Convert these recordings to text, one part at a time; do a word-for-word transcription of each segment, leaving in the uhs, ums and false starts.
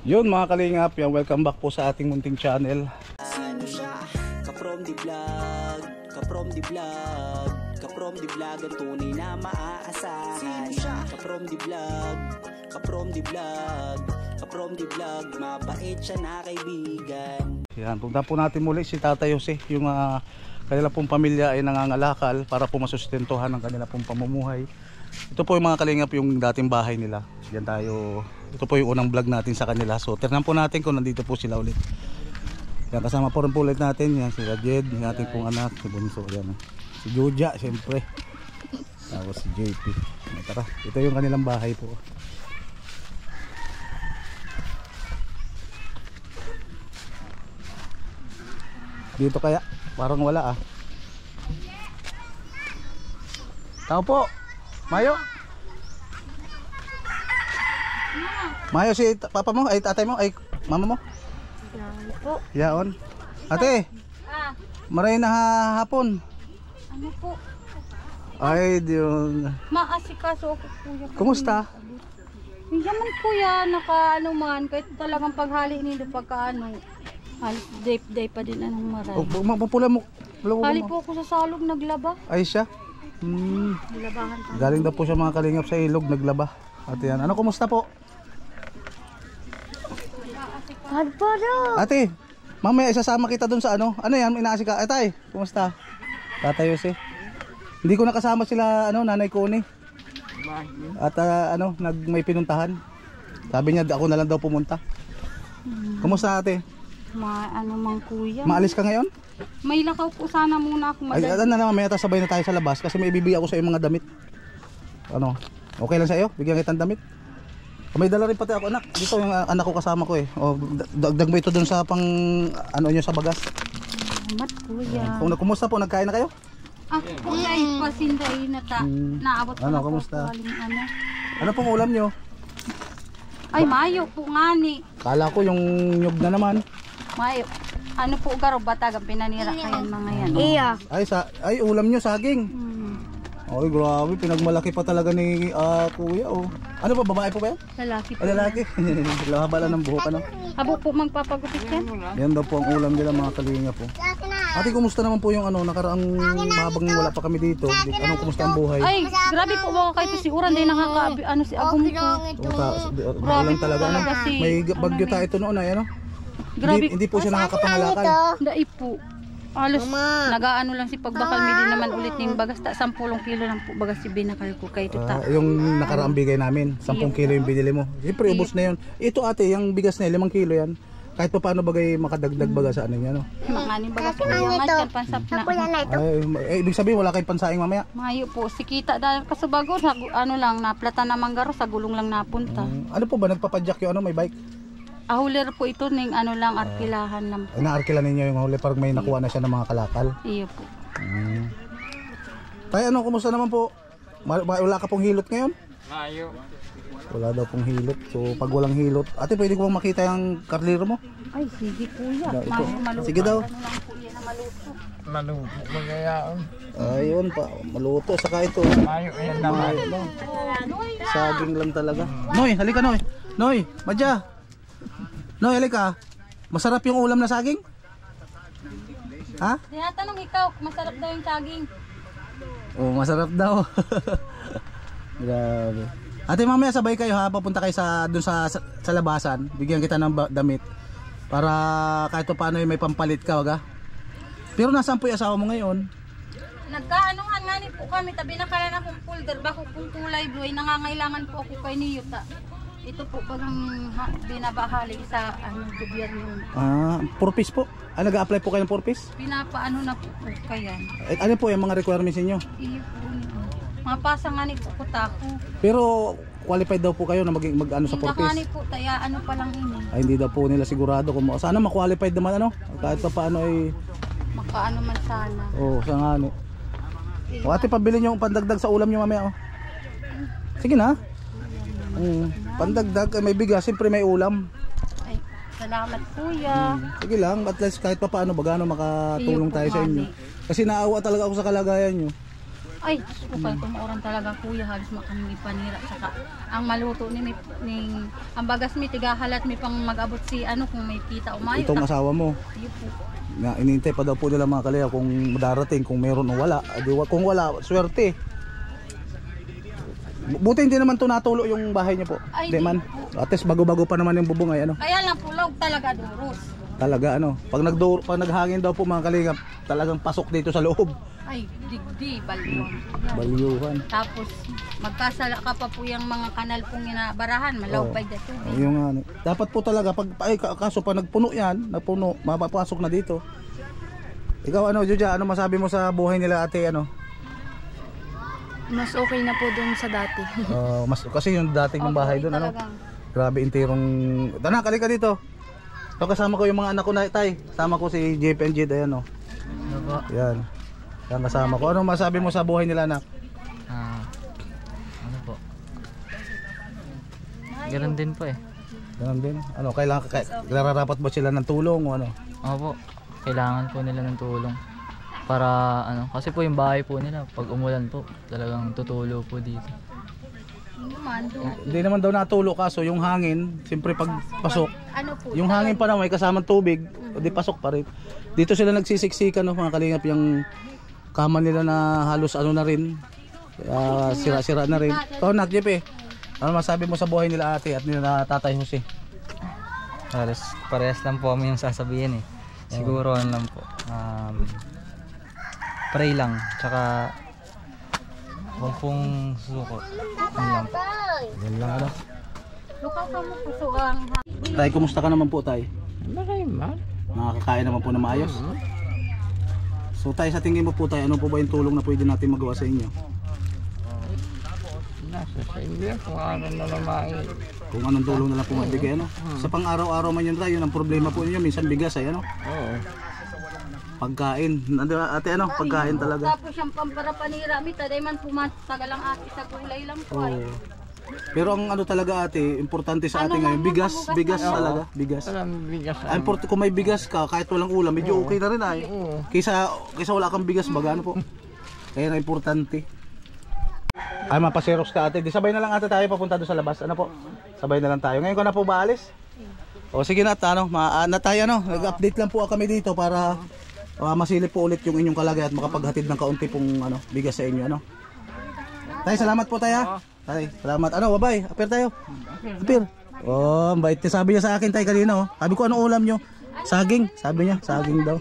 Yun mga kalingap, yan, welcome back po sa ating munting channel. Sino siya? Ka-from the vlog, ka-from the vlog, ka-from the vlog, ang tunay na maaasahan. Sino siya? Ka-from the vlog, ka-from the vlog, ka-from the vlog, mabait siya na kaibigan. Yan, punta po natin muli si Tatay Jose, yung uh, kanila pong pamilya ay nangangalakal para po masustentuhan ang kanila pong pamumuhay. Ito po yung mga kalingap, yung dating bahay nila. Yan tayo, ito po yung unang vlog natin sa kanila. So tignan po natin kung nandito po sila ulit. Yan, kasama po rin po ulit natin. Yan si Jed, yung ating pong anak, si Bunso. Yan, si Juja, siyempre. Tapos si J P. Yan, tara, ito yung kanilang bahay po. Dito kaya, parang wala ah. Tao po, Mayo. Mayo si papa mo, ay tatay mo, ay mama mo. Yan po. Yaon. Ate, Ah, maray na hapon. ano po? Ay, diyon. Maasikaso ako kuya. Kumusta? Hindi man kuya, naka ano man, kahit talagang paghali nito pagka ano. Halos day-day pa din anong maray. Oh, mapupula mo. Hali po ako sa salog, naglaba. Ay siya. Hmm. Nilabahan pa. Galing daw po siya mga kalingap sa ilog, naglaba. Ate yan. Ano, kumusta po? Kadpado! Ate, mamaya isasama kita dun sa ano. Ano yan, inaasika. Ay tay, kumusta? Tatay Jose. Hindi ko nakasama sila, ano, nanay ko ni. At uh, ano, nag may pinuntahan. Sabi niya ako na lang daw pumunta. Hmm. Kumusta ate? Ma ano mang kuya. Maalis ka ngayon? May lakaw po sana muna ako Ay, ano na naman, mamaya sabay na tayo sa labas kasi may ibibigay ako sa iyo mga damit. Ano? Okay lang sa iyo? Bigyan kitang damit. May dala rin pati ako anak. Dito yung uh, anak ko kasama ko eh. O dagdag mo ito dun sa pang ano niyo sa bagas. Salamat kuya. Kung kumusta po, nagkain na kayo? Ako kuya, pasinday na ta. Hmm. Naabot Ano, na po kumusta? ako aling ano. Ano pong ulam niyo? Ay, mayo po nga ni. Kala ko yung nyug na naman. Mayo. Ano po garo batagang pinanira kayan mga yan. Iya. Ay sa ay ulam niyo saging. Hmm. Ay grabe, pinagmalaki pa talaga ni uh, kuya oh. Ano ba, babae po ba yan? Lalaki po. Ay lalaki. Lahabala ng buhok ano. Abo po magpapagupit yan. Yan daw po ang ulam nila mga kalinga po. Ate, kumusta naman po yung ano, nakaraang habang wala pa kami dito? Anong kumusta ang buhay? Ay, grabe po mga kahit si Uran din nakaka ano si Agum po. O, ta, ulan talaga ano. May bagyo tayo ito noon ay ano. Grabe. Hindi, hindi po siya nakakapangalakan. Dai po. Halos nagaano lang si pagbakal mi din naman ulit ning bagas ta sampung kilo lang po bagas si binakal ko kay tuta. Uh, yung nakaraang bigay namin, sampung kilo yung binili mo. Siyempre ubos na yun. Ito ate, yung bigas na limang kilo yan. Kahit pa paano bagay makadagdag baga sa ano yan. No? Mga ning bagas ko yung matyan pansap na. Ay, eh, ibig sabihin wala kayong pansaing mamaya. Mayo po si kita dahil kasubago sa ano lang na plata na manggaro sa gulong lang napunta. Um, ano po ba nagpapadyak yung ano, may bike? Ahuler po ito ning ano lang arkilahan lang po. Ay, naarkila ninyo yung huli parang may nakuha na siya ng mga kalakal. Iyo po. Hmm. Tay, ano, kumusta naman po? Wala ka pong hilot ngayon? Mayo. Wala daw pong hilot. So pag walang hilot, ate, pwede ko bang makita yung karliro mo? Ay, sige kuya. Da, ito. Maluto. Sige daw. Ano lang po yan na maluto. Malupo magayaon. Ayun pa, maluto. Saka ito. Mayo yan naman. Saging lang talaga. Noy, halika Noy. Noy, Madja. Noy, halika. Masarap yung ulam na saging? Ha? Tinatanong ikaw, masarap daw yung saging. Oh, masarap daw. Grabe. Ate, mamaya sabay kayo ha, papunta kayo sa dun sa sa, sa labasan. Bigyan kita ng damit para kahit paano may pampalit ka, wag ha. Pero nasaan po yung asawa mo ngayon? Nagkaanuhan nga ni po kami, tabi na kaya na akong folder, bako kung kulay blue, ay nangangailangan po ako kay Niyuta. Ito po bagang ha, binabahali sa ano, gobyerno. Ah, four piece po. Ah, nag-a-apply po kayo ng four piece? Pinapaano na po po kaya. Eh, ano po yung mga requirements niyo? Iyo po. Mga pasa nga ni po kutako. Pero qualified daw po kayo na maging mag-ano sa four Hindi nga piece? ni po, taya ano pa lang ini. Ay, hindi daw po nila sigurado kung sana ma-qualified naman ano. Kahit pa paano ay Makaano man sana. oh, sa nga ni. O ate, pabili niyo yung pandagdag sa ulam niyo mamaya oh. Sige na. Mm, pandagdag, may bigas, siyempre may ulam. Ay, salamat kuya. Hmm, sige lang, at least kahit pa paano baga ano, makatulong Iyo po, tayo sa inyo. mami. Kasi naawa talaga ako sa kalagayan nyo. Ay, Diyos ko kayo tumuoran talaga kuya, halos makaming ipanira. Saka ang maluto ni, ni ang bagas mi, tigahalat mi pang mag-abot si ano kung may kita o mayo. Itong asawa mo. Ayun po. Na inintay pa daw po nila mga kalingap kung darating, kung meron o wala. Adi, kung wala, swerte. Buti hindi naman to natulo yung bahay niyo po. Ay, Di di man. At least bago-bago pa naman yung bubong ay ano. Kaya lang pulog talaga duros. Talaga ano. Pag nagdo pag naghangin daw po mga kalingap, talagang pasok dito sa loob. Ay, digdi, balyong. Yan. Balyuhan. Tapos magkasala ka pa po yung mga kanal pong inabarahan, malawpay Oo. na tubig. Yung ano. Dapat po talaga pag ay ka- kaso pa nagpuno yan, nagpuno, mapapasok na dito. Ikaw ano, Juja, ano masabi mo sa buhay nila ate ano? Mas okay na po dun sa dati. Uh, mas kasi yung dating ng Opo, bahay doon ano. talagang. Grabe intirong. Tana, kalika dito. So, kasama ko yung mga anak ko na tay. Kasama ko si J P and Jed ayan oh. Ano po? Yan. Yan kasama ko. Ano masabi mo sa buhay nila anak? Ah, ano po? Ganun din po eh. Ganun din. Ano, kailangan kay, nararapat ba sila ng tulong o ano? Ako po, kailangan po nila ng tulong. Para ano, kasi po yung bahay po nila, pag umulan po, talagang tutulo po dito. Hindi naman, do- Hindi naman daw natulo kaso yung hangin, siyempre pag pasok, ano po, yung hangin pa naman may kasamang tubig, o di pasok pa rin. Dito sila nagsisiksikan no, mga kalingap, yung kama nila na halos ano na rin, ah, sira-sira na rin. Ito nak, J P, ano masabi mo sa buhay nila ate at nila Tatay Jose? Parehas, parehas lang po kami yung sasabihin eh. Siguro ano lang po. Um, pray lang. Tsaka huwag pong susuko. Ano lang po. Yan lang ano. lukaw ka mo puso ang Tay, kumusta ka naman po tay? Nakaiman. Nakakakain naman po na maayos? So tay, sa tingin mo po tay, ano po ba yung tulong na pwede natin magawa sa inyo? Nasa sa inyo kung ano na naman. Kung anong tulong na lang po mabigay ano? Sa pang araw-araw man yun tay, yun ang problema po ninyo, minsan bigas ay ano? Oo. Pagkain, ano ate ano? Pagkain talaga. Tapos yung pamparapanira, mi taday man pumatagal ang ati sa gulay lang po. ay. Oo. Pero ang ano talaga ate, importante sa atin Ano ngayon, man bigas, yung mahugas bigas na- talaga, bigas. Alam, bigas Ah, import, kung may bigas ka, kahit walang ulam, medyo okay na rin ay. Kaysa, kaysa wala kang bigas, baga ano po. Kaya na importante. Ay, mapaserox ka ate. Di sabay na lang ate tayo papunta doon sa labas. Ano po? Sabay na lang tayo. Ngayon ko na po ba alis? O sige na, ano, ma na tayo ano. Nag-update lang po kami dito para uh, masilip po ulit yung inyong kalagay at makapaghatid ng kaunti pong ano, bigas sa inyo ano. Tay, salamat po tayo. Tay, salamat. Ano, bye-bye. Apir tayo. Apir. Oh, ang bait. Sabi niya sa akin tay kanina oh. Sabi ko ano ulam nyo? Saging, sabi niya, saging daw.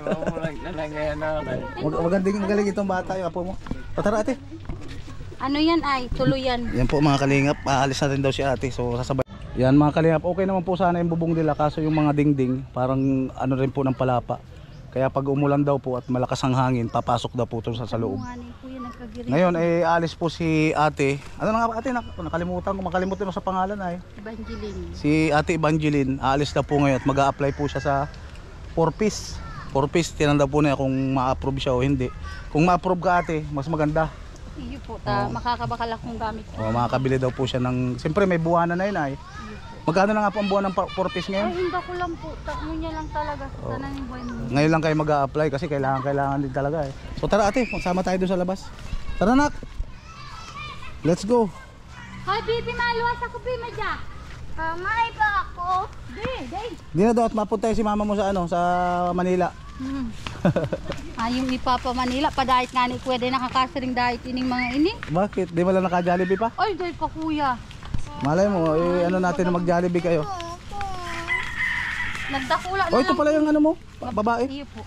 Mag magandang magaling itong bata, yung apo mo. O, tara ate. Ano yan ay, tuluyan. Yan po mga kalingap, aalis na rin daw si ate. So sasabay. Yan mga kalingap, okay naman po sana yung bubong nila kaso yung mga dingding parang ano rin po ng palapa. Kaya pag umulan daw po at malakas ang hangin, papasok daw po ito sa, sa loob. Nga ni kuya nagkagiri. Ngayon eh aalis po si ate. Ano na nga ba ate? Nak nakalimutan ko, makalimutan ko sa pangalan ay. Evangeline. Si ate Evangeline, aalis na po ngayon at mag-a-apply po siya sa four piece. four piece, tinanda po niya kung ma-approve siya o hindi. Kung ma-approve ka ate, mas maganda. Iyo po, ta, makakabakal akong gamit ko. O makakabili daw po siya ng, siyempre may buwanan na yun ay. Magkano na nga po ang buwan ng four piece Ay, ngayon? hindi ko lang po. Takmo niya lang talaga sa Oh. tanan ng buhay mo. Ngayon lang kayo mag-a-apply kasi kailangan kailangan din talaga eh. So tara ate, magsama tayo doon sa labas. Tara nak. Let's go. Hoy, bibi, maluwas ako, bibi, madya. Mamay pa ako. Di, di. Di na daw at mapunta si mama mo sa ano, sa Manila. Hmm. Ah, yung ipapa Manila, padahit nga ni kuya, di nakakasiring dahit ining mga ini. Bakit? Di mo lang naka-Jollibee pa? Ay, dahil pa kuya. Malay mo, eh, ano natin na mag-Jollibee kayo. Nagdakula na Oh, ito lang. pala yung ano mo, ba- babae. Iyo po.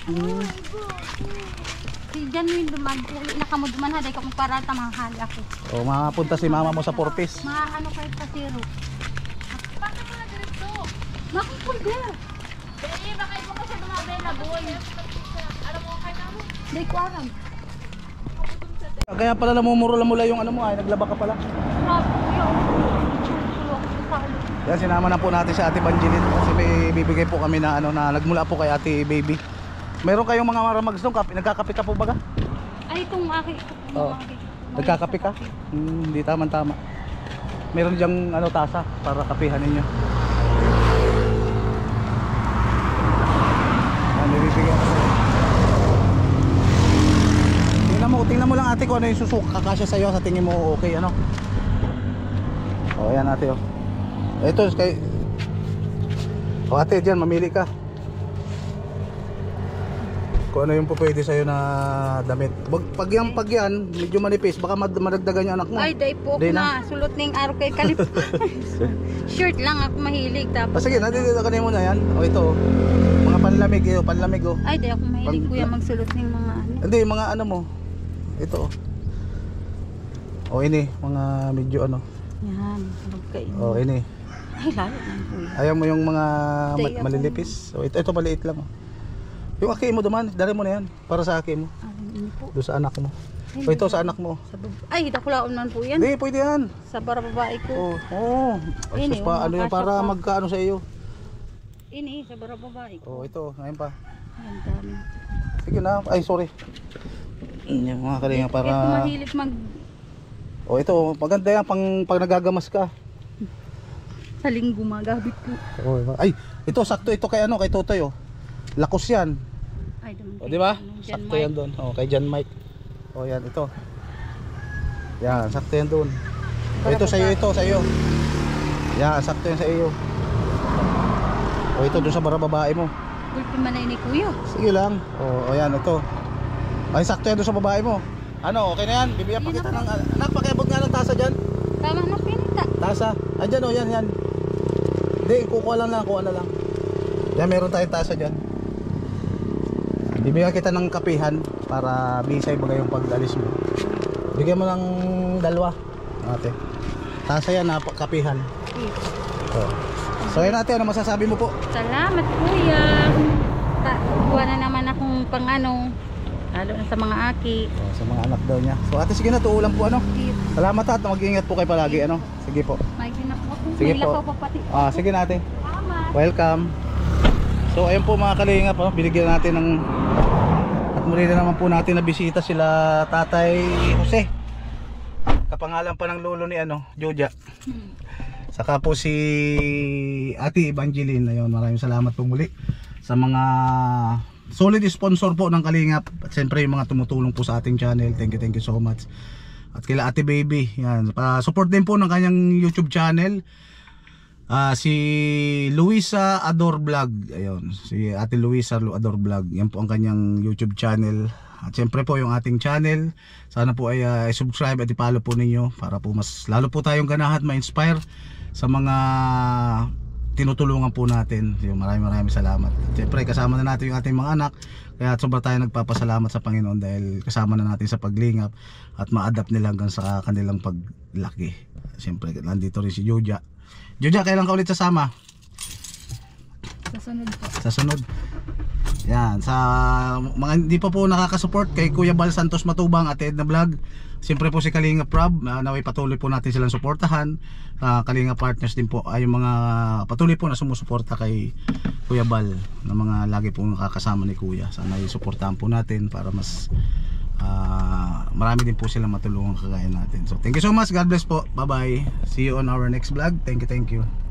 Si Janwin duman, uli na kamo duman ha, dahil kung parata mahahali ako. Oh, makapunta si mama mo sa four piece. Maano kayo pasiro. Bakit mo na dito? Makipulder. Eh, baka ipo ko sa dumabe na boy. Alam mo kay namo? Di ko alam. Kaya pala namumuro-mula yung ano mo ay, naglaba ka pala. Sabi ko yun. Sulo ako sa palo. Yan, sinama na po natin si Ate Evangeline kasi may bibigay po kami na ano na nagmula po kay Ate Baby. Meron kayong mga maramags doon, kape, nagkakape ka po baga? Ay, itong aking. Oo. Nagkakape ka? Hmm, hindi tama-tama. Meron diyang ano tasa para kapihan ninyo. Yan, nabibigyan ko sa'yo. Tingnan mo mo, tingnan mo lang ate kung ano yung susuk kakasya sa'yo, sa tingin mo okay ano. O ayan ate o. Ito kay o ate dyan, mamili ka kung ano yung po pwede sa'yo na damit. Wag, pag yan, pag yan, medyo manipis, baka mad madagdagan yung anak mo. Ay, day po Di ako na. na. Sulot na yung araw kay Kalip. Shirt lang ako mahilig. Ah, Tapos, sige, nandito ka na muna yan. O ito, mga panlamig, ito, panlamig o. ay, day ako mahilig Pag- kuya magsulot ng mga ano. Hindi, mga ano mo. Ito o. O ini, mga medyo ano. Yan, okay. O ini. Ay, lalo na kuya. Ayaw mo yung mga Hindi, ma- ako- malilipis. O ito, ito maliit lang o. Yung aki mo duman, dali mo na yan. Para sa aki mo. Ano po? Doon sa anak mo. O ito sa anak mo. Sa bab- ay, dakulaon man po yan. Hindi, pwede yan. Sa para babae ko. Oo. Oh, Ay, Ini, sus pa, yung ano yan makasya para pa. magkaano sa iyo. Ini, sa para babae ko. Oh, ito, ngayon pa. Yan, dami. Sige na. Ay, sorry. Yung mga kalinga Ito para mahilig mag Oh, ito, maganda yan pang pag nagagamas ka. sa linggo magabit po. Oh, ay, ito sakto ito kay ano, kay Totoy oh. Lakos yan. Ay, daman. O, di ba? Ano, Jan Sakto Mike. yan doon. Oh, kay Jan Mike. Oh, yan ito. Yan, sakto yan doon. O, ito sa iyo, ito sa iyo. Yan, sakto yan sa iyo. O, ito doon sa bara babae mo. Gulpi man na ni kuya. Sige lang. O, o yan, ito. Ay, sakto yan doon sa babae mo. Ano, okay na yan? Bibigyan pa kita ng... Anak, pakiabot nga ng tasa dyan. Tama na pinita. Tasa. Andyan o, yan, yan. Hindi, kukuha lang lang, kuha na lang. Yan, meron tayong tasa dyan. Bibigyan kita ng kapihan para bisay baga yung pag-alis mo. Bigyan mo ng dalawa, ate. Tasa yan, na kapihan. So, so yan ate, ano masasabi mo po? Salamat kuya. Ta kuha na naman akong pang ano. Lalo na sa mga aki. So, sa mga anak daw niya. So ate, sige na, tuulan po ano. Salamat at mag-iingat po kayo palagi ano. Sige po. May ginap ako. Sige May po. lakaw pa pati. Ah, sige natin. Salamat. Welcome. So ayun po mga kalingap, oh, binigyan natin ng at muli na naman po natin na bisita sila Tatay Jose. Kapangalan pa ng lolo ni ano, Joja. Saka po si Ate Evangeline. Ayun, maraming salamat po muli sa mga solid sponsor po ng Kalingap at siyempre yung mga tumutulong po sa ating channel. Thank you, thank you so much. At kila Ate Baby, yan, pa-support din po ng kanyang YouTube channel. Ah, si Luisa Ador Vlog. Ayun, si Ate Luisa Ador Vlog. Yan po ang kanyang YouTube channel. At siyempre po yung ating channel. Sana po ay uh, subscribe at i-follow po ninyo para po mas lalo po tayong ganahan ma-inspire sa mga tinutulungan po natin. Yung maraming maraming salamat. At siyempre kasama na natin yung ating mga anak. Kaya sobra tayo nagpapasalamat sa Panginoon dahil kasama na natin sa paglingap at ma-adapt nila hanggang sa kanilang paglaki. Siyempre nandito rin si Joja. Joja, kailan ka ulit sasama? Sa sunod po. Sa sunod. Yan, sa mga hindi pa po nakaka-support kay Kuya Bal Santos Matubang at Edna Vlog, siyempre po si Kalinga Prab, uh, naway patuloy po natin silang suportahan. uh, Kalinga Partners din po ay yung mga patuloy po na sumusuporta kay Kuya Bal, na mga lagi po nakakasama ni Kuya. Sana i-suportahan po natin para mas uh, marami din po silang matulungan kagaya natin. So thank you so much, God bless po, bye bye, see you on our next vlog. Thank you, thank you.